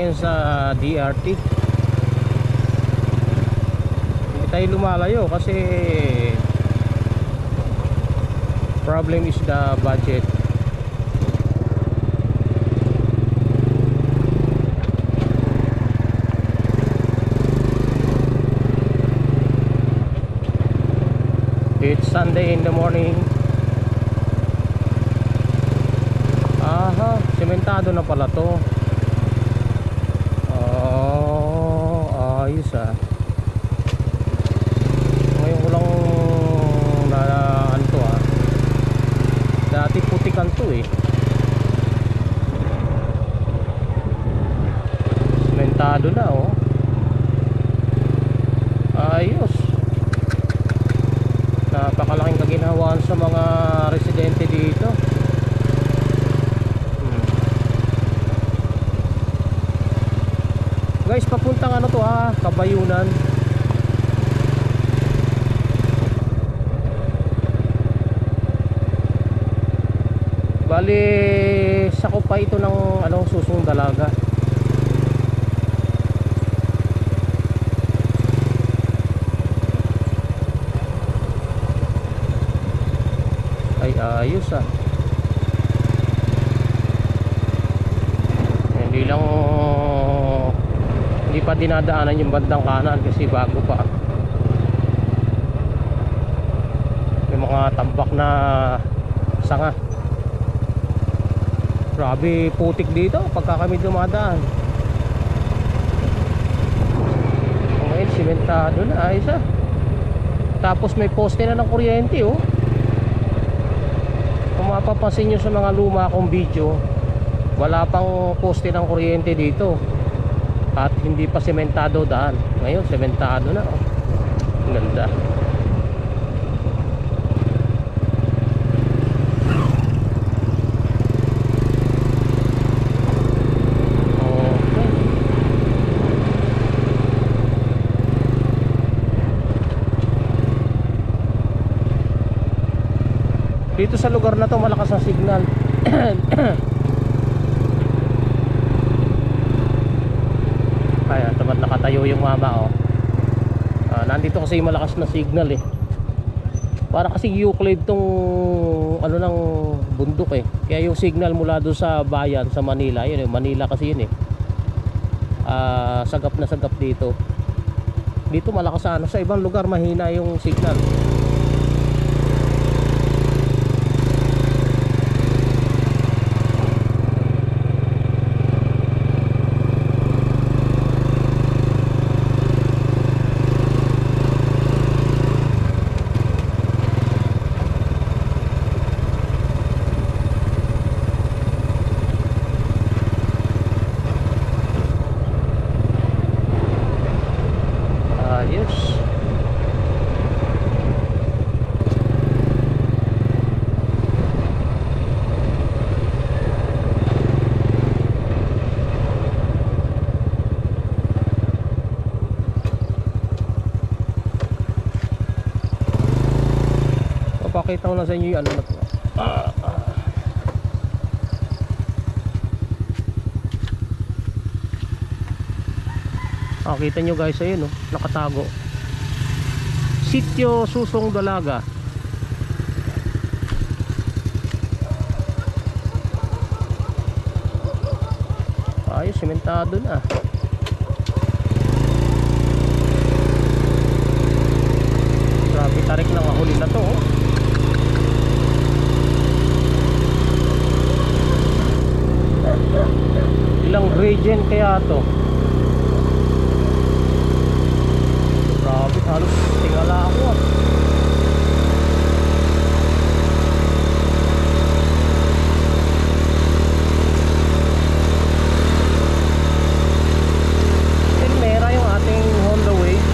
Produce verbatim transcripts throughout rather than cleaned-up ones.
ngayon sa D R T. Hindi tayo lumalayo kasi problem is the budget. It's Sunday in the morning. Aha, sementado na pala to. Oh, ayos ah. Ngayon ko lang na ano to ah. Dati putikan to eh. Sementado na oh. Ayos. Napakalaking kaginhawaan sa mga residente dito. hmm. Guys, papuntang ano to ah, Kabayunan. Bali, sakop pa ito ng ano, Susong Dalaga. Ay ayos ah. Hindi lang, hindi pa dinadaanan yung bandang kanan kasi bago pa. May mga tambak na sanga. Grabe putik dito pagka kami dumadaan. Ngayon simentado na, ayos ah. Tapos may poste na ng kuryente oh. Kung mapapansin nyo sa mga luma kong video, wala pang poste ng kuryente dito. At hindi pa sementado daan. Ngayon sementado na oh. Ganda. Dito sa lugar na to malakas ang signal. Kaya tamad nakatayo yung mama oh. Ah, nandito kasi malakas na signal eh. Para kasi Euclid tong ano ng bundok eh. Kaya yung signal mula doon sa bayan sa Manila, yun eh, Manila kasi yun eh. Ah, sagap na sagap dito. Dito malakas ano, sa ibang lugar mahina yung signal. Pakita ko na sa inyo yung ano na to. Ah, ah. Ah, kita nyo guys, ayun oh, nakatago. Sitio Susong Dalaga. Ayos, sementado na. Grabe, tarik lang ang huli na to oh. Ilang gradient kaya to? Grabe, halos tingala ako ah. Mera yung ating Honda Wave.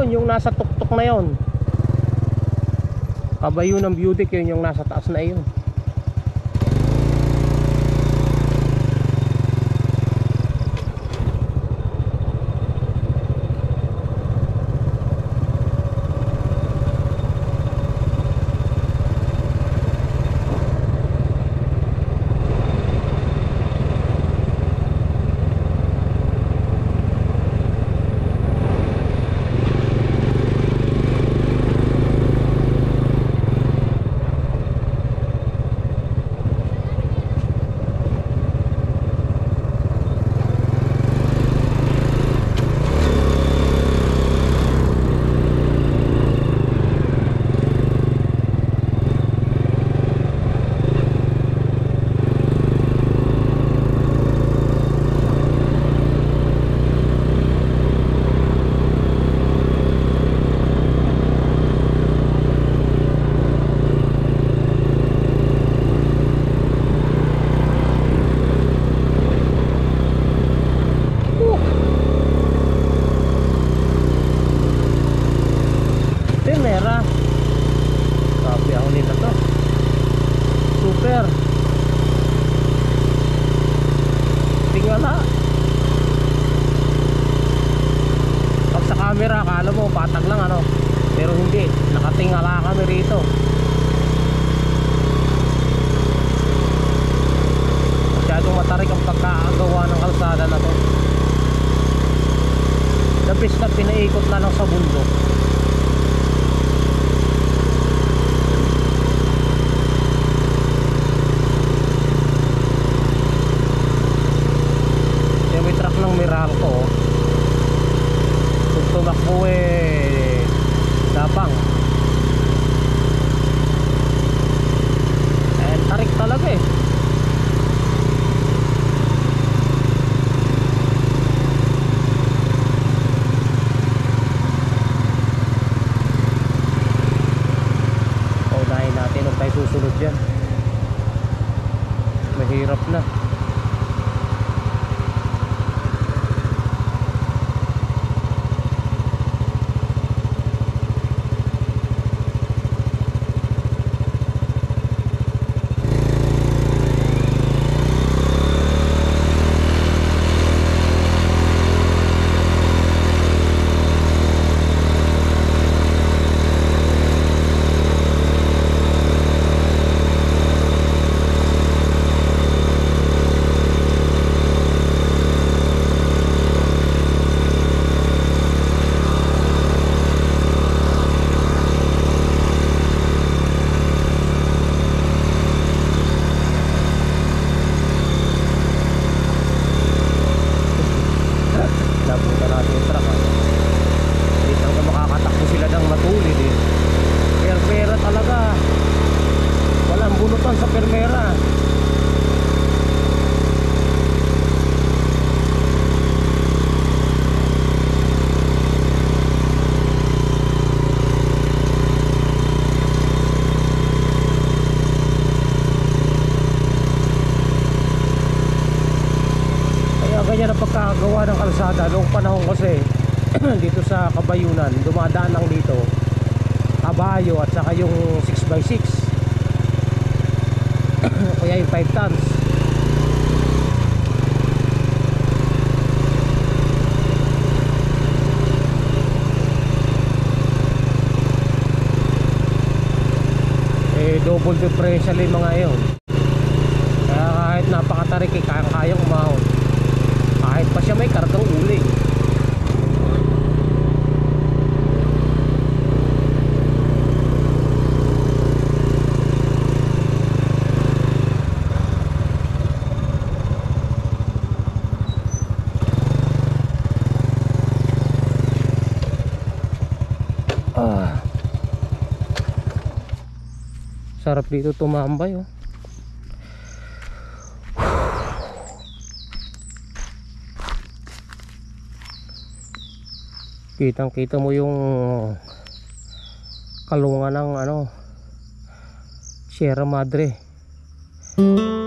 Yun, yung nasa tuktok na yun. Kabayo ng Budik, yun yung nasa taas na yun. Camera, akala mo patag lang ano, pero hindi, nakatingala kami rito. Masyadong matarik ang pagkakagawa ng kalsada na to. The best na pinaikot na lang sa bundok. Yung may truck ng Meralco, tumakbo eh dabang. Eh tarik talaga eh. Unahin natin kung tayo susunod dyan. Mahirap na. Sa permera. Kaya ganyan ang pagkakagawa ng kalsada noong panahon kasi dito sa Kabayunan, dumadaan lang dito Abayo at saka yung six by six. Kaya yung five tons. Eh double differential yung mga yun. Kaya kahit napakatarik eh, kaya-kaya umahon. Kahit pa siya may kargang uling. Sarap dito tumambay oh. Kitang kita mo yung kalungan ng ano Sierra Madre.